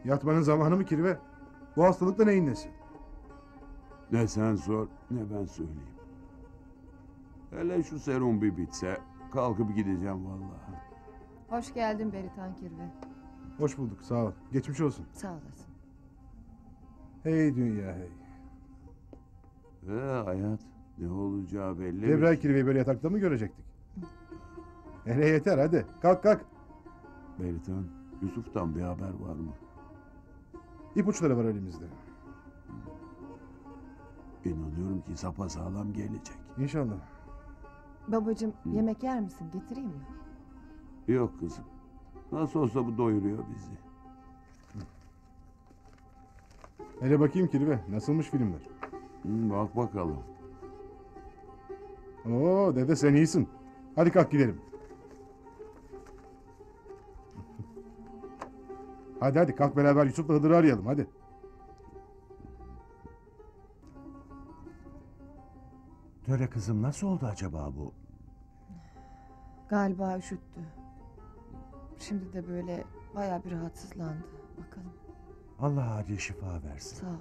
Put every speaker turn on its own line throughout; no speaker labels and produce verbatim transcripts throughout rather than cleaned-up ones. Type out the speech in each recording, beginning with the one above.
Yatmanın zamanı mı kirve? Bu hastalıkta neyin nesi?
Ne sen sor ne ben söyleyeyim. Hele şu serum bir bitse kalkıp gideceğim vallahi.
Hoş geldin Beritan Kirve.
Hoş bulduk, sağ ol. Geçmiş olsun.
Sağ olasın.
Hey dünya hey.
He hayat ne olacağı belli mi?
Cebrail kirveyi böyle yatakta mı görecektik? Hele yeter hadi. Kalk kalk.
Beritan, Yusuf'tan bir haber var mı?
İpuçları var elimizde.
İnanıyorum ki sapasağlam gelecek.
İnşallah.
Babacığım yemek yer misin? Getireyim mi?
Yok kızım. Nasıl olsa bu doyuruyor bizi.
Hele bakayım kirve. Nasılmış filmler?
Hı, bak bakalım.
Oo dede sen iyisin. Hadi kalk gidelim. Hadi hadi kalk beraber Yusuf'la Hıdır'ı arayalım hadi.
Töre kızım nasıl oldu acaba bu?
Galiba üşüttü. Şimdi de böyle bayağı bir rahatsızlandı. Bakalım.
Allah acil şifa versin.
Sağ ol.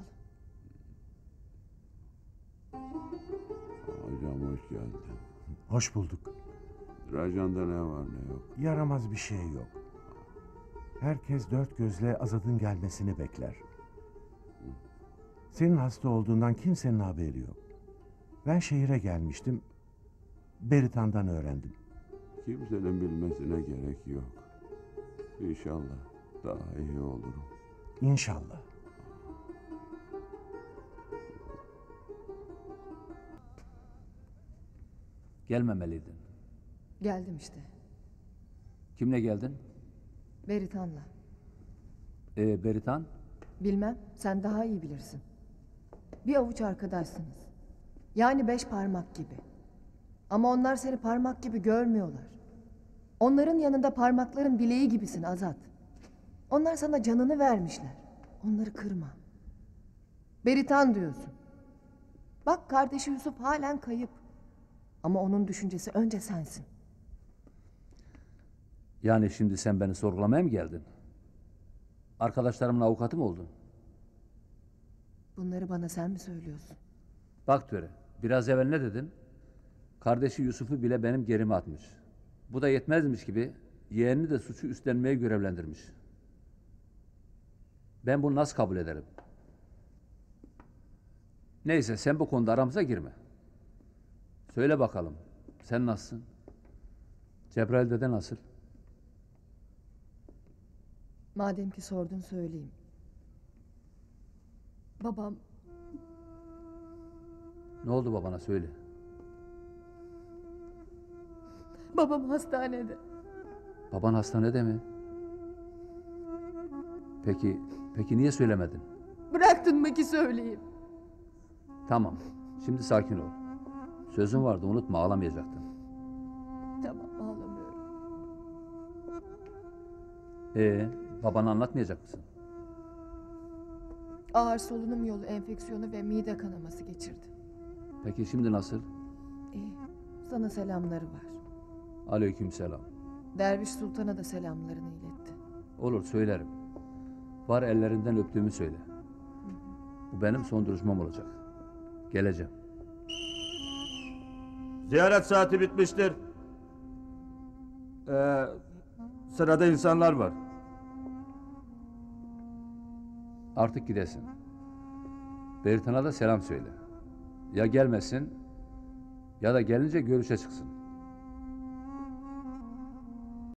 Hocam hoş geldin.
Hoş bulduk.
Rajan'da ne var ne yok.
Yaramaz bir şey yok. Herkes dört gözle Azad'ın gelmesini bekler. Senin hasta olduğundan kimsenin haberi yok. Ben şehire gelmiştim. Beritan'dan öğrendim.
Kimsenin bilmesine gerek yok. İnşallah daha iyi olurum.
İnşallah.
Gelmemeliydin.
Geldim işte.
Kimle geldin?
Beritan'la.
Ee, Beritan?
Bilmem, sen daha iyi bilirsin. Bir avuç arkadaşsınız. Yani beş parmak gibi. Ama onlar seni parmak gibi görmüyorlar. Onların yanında parmakların bileği gibisin Azat. Onlar sana canını vermişler. Onları kırma. Beritan diyorsun. Bak kardeşi Yusuf halen kayıp. Ama onun düşüncesi önce sensin.
Yani şimdi sen beni sorgulamaya mı geldin? Arkadaşlarımın avukatı mı oldun?
Bunları bana sen mi söylüyorsun?
Bak Töre, biraz evvel ne dedin? Kardeşi Yusuf'u bile benim gerime atmış. Bu da yetmezmiş gibi yeğenini de suçu üstlenmeye görevlendirmiş. Ben bunu nasıl kabul ederim? Neyse sen bu konuda aramıza girme. Söyle bakalım, sen nasılsın? Cebrail dede nasıl?
Madem ki sordun söyleyeyim. Babam
Ne oldu babana söyle.
Babam hastanede.
Baban hastanede mi? Peki, peki niye söylemedin?
Bıraktın mı ki söyleyeyim?
Tamam, şimdi sakin ol. Sözün vardı, unutma, ağlamayacaktın.
Tamam, ağlamıyorum.
Ee, babana anlatmayacak mısın?
Ağır solunum yolu enfeksiyonu ve mide kanaması geçirdi.
Peki şimdi nasıl?
İyi, sana selamları var.
Aleykümselam.
Derviş Sultan'a da selamlarını iletti.
Olur, söylerim. Var ellerinden öptüğümü söyle. Bu benim son duruşmam olacak. Geleceğim.
Ziyaret saati bitmiştir. Ee, sırada insanlar var.
Artık gidesin. Beritan'a da selam söyle. Ya gelmesin ya da gelince görüşe çıksın.